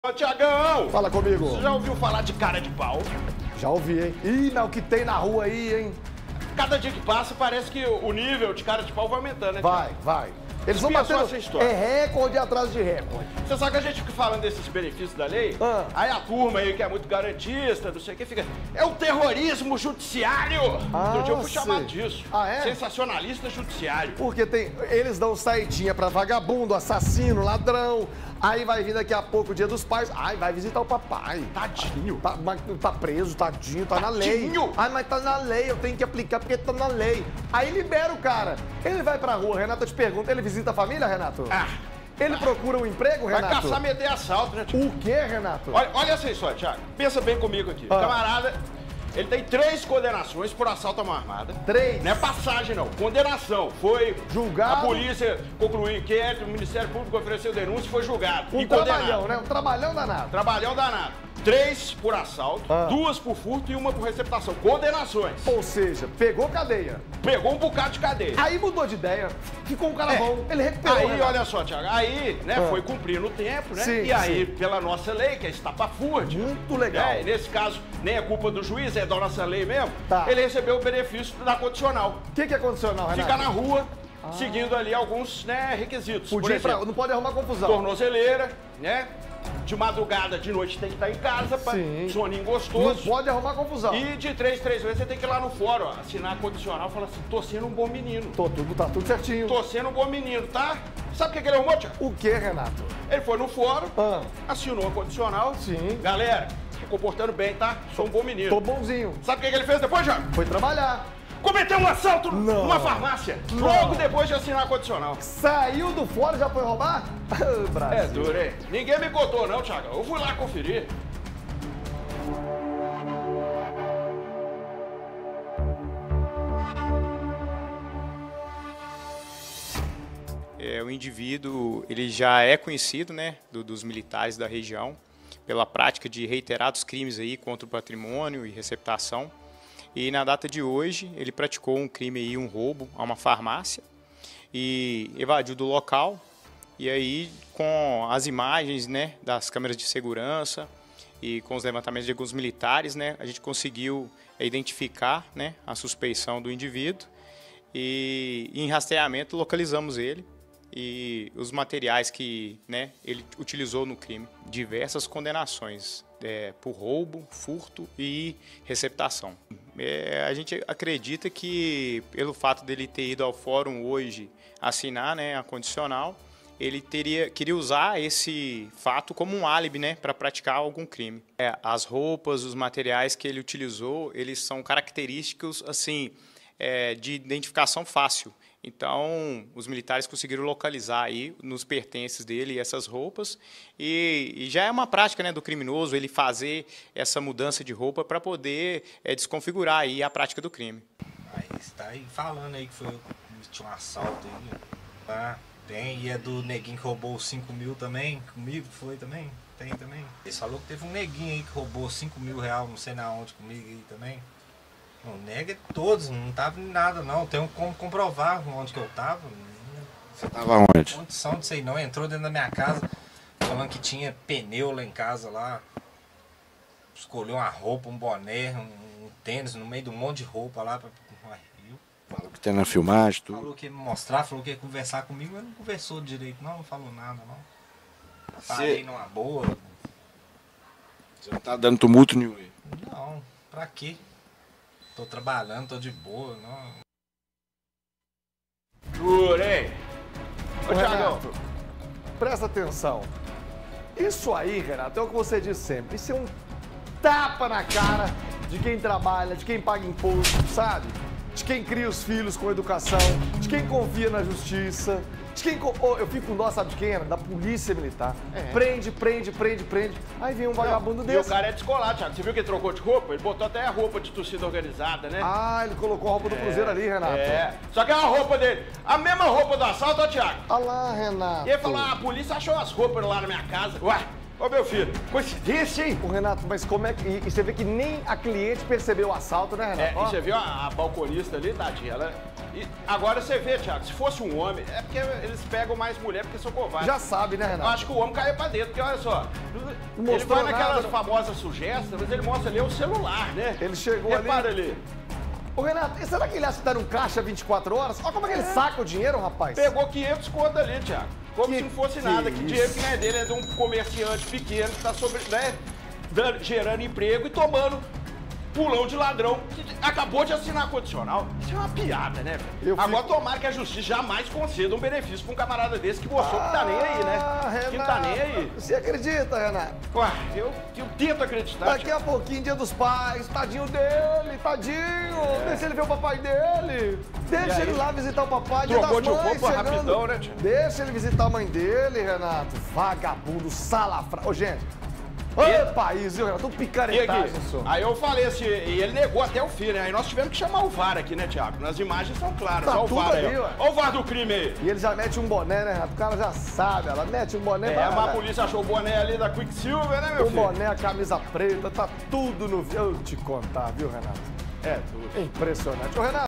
Ô, Tiagão! Fala comigo. Você já ouviu falar de cara de pau? Já ouvi, hein? Ih, mas o que tem na rua aí, hein? Cada dia que passa, parece que o nível de cara de pau vai aumentando, né? Vai. Eles vão Explica só batendo essa história. recorde atrás de recorde. Você sabe que a gente fica falando desses benefícios da lei? Ah. Aí a turma aí que é muito garantista, não sei o que, fica... É o terrorismo judiciário! Outro dia eu fui chamado disso. Ah, é? Sensacionalista judiciário. Porque eles dão saidinha pra vagabundo, assassino, ladrão. Aí vai vir daqui a pouco o dia dos pais. Ai, vai visitar o papai. Tadinho. Tá preso, tadinho, tá na lei. Tadinho. Ai, mas tá na lei, eu tenho que aplicar porque tá na lei. Aí libera o cara. Ele vai pra rua, Renato, eu te pergunto, ele visita a família, Renato? Ele procura um emprego, Vai Renato? caçar, meter assalto, né, Tiago? O quê, Renato? Olha essa história, Tiago. Pensa bem comigo aqui. Camarada, ele tem 3 condenações por assalto a mão armada. 3? Não é passagem, não. Condenação. Foi julgado. A polícia concluiu inquérito, o Ministério Público ofereceu denúncia e foi julgado. Um trabalhão, né? Um trabalhão danado. Trabalhão danado. 3 por assalto, 2 por furto e 1 por receptação. Condenações. Ou seja, pegou cadeia. Pegou um bocado de cadeia. Aí mudou de ideia, ficou um cara bom, ele recuperou. Aí, Renato. olha só, Tiago, aí, né, foi cumprindo o tempo, né? Sim, e aí, pela nossa lei, que é estapafúrdia. Muito legal. E nesse caso, nem é culpa do juiz, é da nossa lei mesmo. Tá. Ele recebeu o benefício da condicional. O que é condicional, Renato? Fica na rua, seguindo ali alguns, né, requisitos. Por exemplo, não pode arrumar confusão. tornozeleira, né? De madrugada, de noite tem que estar em casa, pra soninho gostoso. Não pode arrumar confusão. E de 3 vezes você tem que ir lá no fórum, ó, assinar a condicional e falar assim, tô sendo um bom menino. Tá tudo certinho. Tô sendo um bom menino, tá? Sabe o que ele arrumou, Tiago? O que, Renato? Ele foi no fórum, assinou a condicional. Sim. Galera, tô comportando bem, tá? Sou um bom menino. Tô bonzinho. Sabe o que ele fez depois, Tiago? Foi trabalhar. Cometeu um assalto numa farmácia. Logo depois de assinar a condicional. Saiu do fora e já foi roubar? Brasil. É duro, hein? Ninguém me contou não, Tiago. Eu fui lá conferir. O indivíduo ele já é conhecido, né, dos militares da região pela prática de reiterados crimes aí contra o patrimônio e receptação. E na data de hoje ele praticou um crime aí, um roubo a uma farmácia e evadiu do local. E aí com as imagens, né, das câmeras de segurança e com os levantamentos de alguns militares, né, a gente conseguiu identificar, né, a suspeição do indivíduo e em rastreamento localizamos ele. E os materiais que, né, ele utilizou no crime, diversas condenações por roubo, furto e receptação. A gente acredita que pelo fato dele ter ido ao fórum hoje assinar, né, a condicional, ele queria usar esse fato como um álibi, né, para praticar algum crime. As roupas, os materiais que ele utilizou, eles são característicos assim de identificação fácil. Então, os militares conseguiram localizar aí nos pertences dele essas roupas e já é uma prática, né, do criminoso ele fazer essa mudança de roupa para poder desconfigurar aí a prática do crime. Aí está aí falando aí que tinha um assalto aí, tá? Tem, e é do neguinho que roubou 5 mil também, comigo foi também? Tem também. Ele falou que teve um neguinho aí que roubou 5 mil reais, não sei na onde, comigo aí também. Não nega todos, não tava em nada não, tenho como comprovar onde que eu tava. Você tava onde? Condição de sei não, entrou dentro da minha casa, falando que tinha pneu lá em casa lá. Escolheu uma roupa, um boné, um tênis no meio de um monte de roupa lá. Falou que tem na filmagem, tudo. Falou que ia me mostrar, falou que ia conversar comigo, mas não conversou direito não falou nada não. Parei numa boa. Você não tá dando tumulto nenhum aí? Não, pra quê? Tô trabalhando, tô de boa, não. Duro, hein? Ô, Tiagão, Renato, presta atenção. Isso aí, Renato, é o que você diz sempre. Isso é um tapa na cara de quem trabalha, de quem paga imposto, sabe? De quem cria os filhos com educação, de quem confia na justiça, de quem... eu fico com dó, sabe de quem era? Da polícia militar. Prende. Aí vem um vagabundo desse. E o cara é descolado, Thiago. Você viu que ele trocou de roupa? Ele botou até a roupa de torcida organizada, né? Ah, ele colocou a roupa do Cruzeiro ali, Renato. Só que é a roupa dele. A mesma roupa do assalto, ó, Thiago. Olha lá, Renato. E ele falou, a polícia achou as roupas lá na minha casa. Ué, ô meu filho, coincidência, hein? Ô, Renato, mas como é que... E você vê que nem a cliente percebeu o assalto, né, Renato? E você viu a balconista ali, tadinha, ela E agora você vê, Thiago, se fosse um homem, é porque eles pegam mais mulher porque são covardes. Já sabe, né, Eu Renato? acho que o homem caiu pra dentro, porque olha só, ele Mostrou vai naquelas nada. famosas sugestas, mas ele mostra ali o celular, né? Ele chegou Repara ali. Ô, Renato, e será que ele acha que tá num caixa 24 horas? Olha como é que ele saca o dinheiro, rapaz. Pegou 500 conto ali, Thiago. Como se não fosse nada, que isso? dinheiro que não é dele, é de um comerciante pequeno que tá gerando emprego e tomando pulão de ladrão que acabou de assinar condicional. Isso é uma piada, né, velho? Agora tomara que a justiça jamais conceda um benefício pra um camarada desse que mostrou que tá nem aí, né? Renato, Que não tá nem aí. Você acredita, Renato? Ué, eu tento acreditar. Daqui a pouquinho, dia dos pais, tadinho dele, tadinho. Deixa ele ver o papai dele. Deixa ele lá visitar o papai. Dia Trocou das de mães roupa chegando. rapidão, né, tia? Deixa ele visitar a mãe dele, Renato. Vagabundo, salafra. Ô, gente. Ô, país, viu, Renato? E Picaretagem, aqui, senhor. aí eu falei assim, e ele negou até o fim, né? Aí nós tivemos que chamar o VAR aqui, né, Thiago? Nas imagens são claras, Tá ó o tudo VAR aí, aí, ó. ué. Ó o VAR do crime aí. E ele já mete um boné, né, Renato? O cara já sabe, ela mete um boné. É, mas a polícia achou o boné ali da Quicksilver, né, meu O filho? boné, a camisa preta, tá tudo no... Eu te contar, viu, Renato? É, tudo. Impressionante. Ô, Renato.